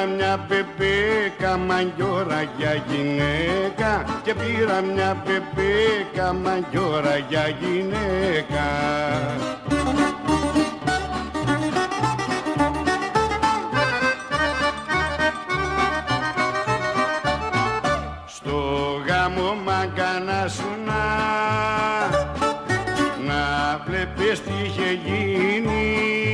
πήρα μια πεπέκα μαγιόρα για γυναίκα, και πήρα μια πεπέκα μαγιόρα για γυναίκα. Στο γάμο μαγκανάσουνα να βλέπεις τι είχε γίνει,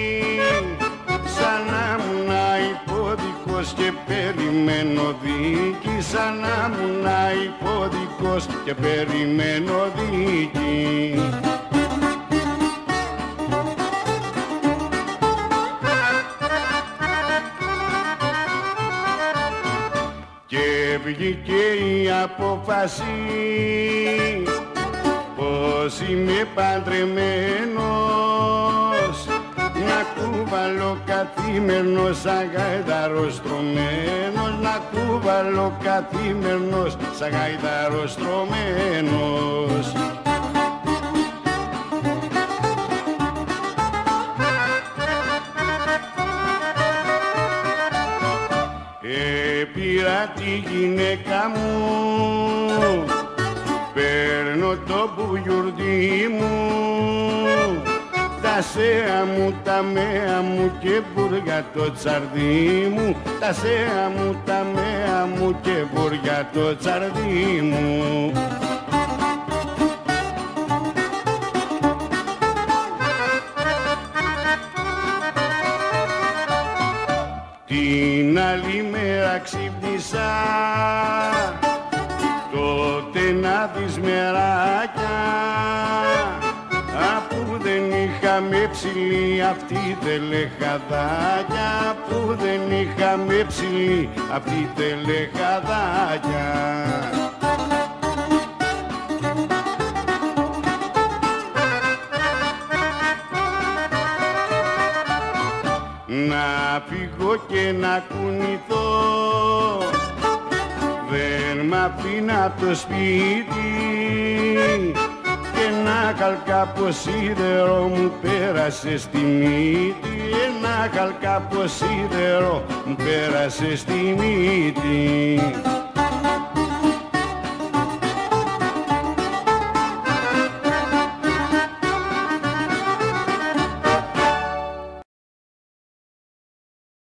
σαν να ήμουν υπόδικος και περιμένω δίκη, σαν να ήμουν υπόδικος και περιμένω δίκη. Και βγήκε η απόφαση πως είμαι παντρεμένος, να κουβαλώ καθήμερνος σαν γαϊδαρός τρωμένος, να κουβαλώ καθήμερνος σαν γαϊδαρός τρωμένος. Πήρα τη γυναίκα μου, παίρνω το μπουγιουρδί μου, τα σέα μου, τα μέα μου και μπουριά το τσαρδί μου, τα σέα μου, τα μέα μου και μπουριά το τσαρδί μου. Την άλλη μέρα ξύπνησα, τότε να δεις μεράκια, αφού δεν είχαμε ψηλή αυτή τελεχαδάκια, αφού δεν είχαμε ψηλή αυτή τελεχαδάκια. Να φύγω και να κουνηθώ, δεν μ' αφήνα απ' το σπίτι, και ένα χαλκάπο σίδερο μου πέρασε στη μύτη, ένα χαλκάπο σίδερο μου πέρασε στη μύτη.